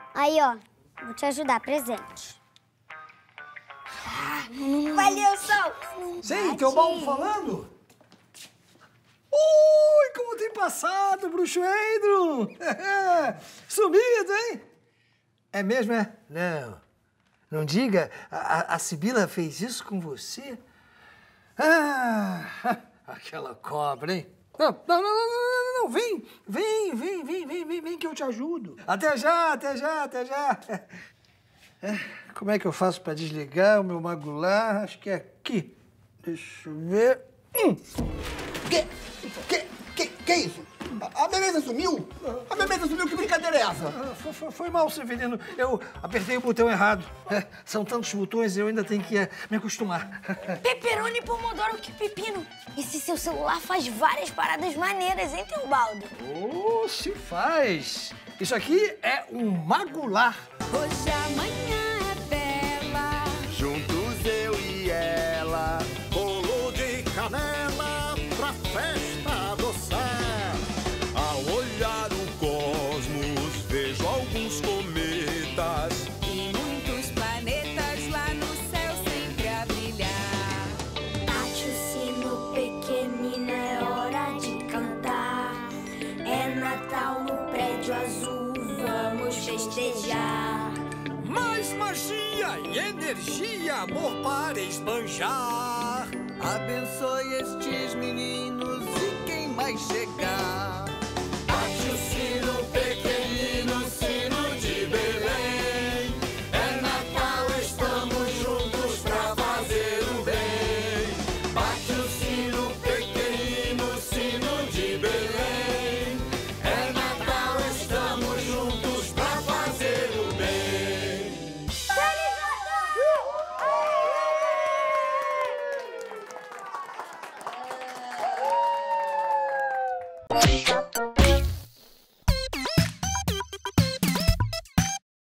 Aí, ó. Vou te ajudar, presente. Valeu, Sol! Sim, que é o Balbo falando? Ui, como tem passado, bruxoeiro! Sumido, hein? É mesmo, é? Não diga. A Sibila fez isso com você? Ah, aquela cobra, hein? Não, vem que eu te ajudo. Até já. Como é que eu faço para desligar o meu magular? Acho que é aqui. Deixa eu ver. Que isso? A beleza sumiu? A beleza sumiu? Que brincadeira é essa? Foi mal, Severino. Eu apertei o botão errado. São tantos botões e eu ainda tenho que me acostumar. Pepperoni, pomodoro, que pepino! Esse seu celular faz várias paradas maneiras, hein, Teobaldo? Oh, se faz! Isso aqui é um magular. Hoje amanhã é bela. Juntos eu e ela, bolo de canela pra festa adoçar. Ao olhar o cosmos, vejo alguns cometas E muitos planetas lá no céu sempre a brilhar. Bate o sino pequenino, é hora de cantar. É Natal no prédio azul, vamos festejar. mais magia e energia, amor para esbanjar. Abençoe estes meninos e quem mais chegar.